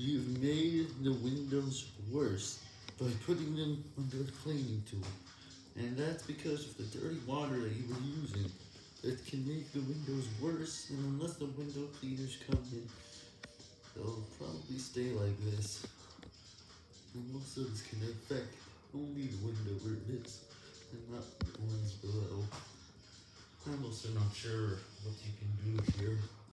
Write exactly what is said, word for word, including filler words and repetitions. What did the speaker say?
You've made the windows worse by putting them under a cleaning tool. And that's because of the dirty water that you were using. It can make the windows worse, and unless the window cleaners come in, they'll probably stay like this. And also this can affect only the window where it is, and not the ones below. I'm also not sure what you can do here.